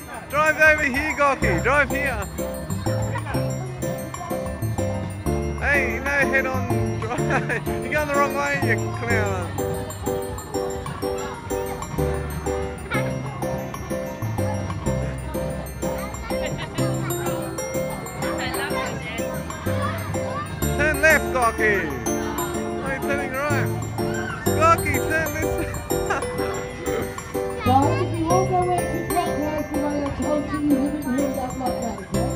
Drive over here, Gocky. Drive here. Hey, no head on drive. You're going the wrong way, you clown. Turn left, Gocky. No, you're turning right. Gocky, turn this. Guys, if you all go into clockwise the way I told you, you wouldn't hear that like that, okay?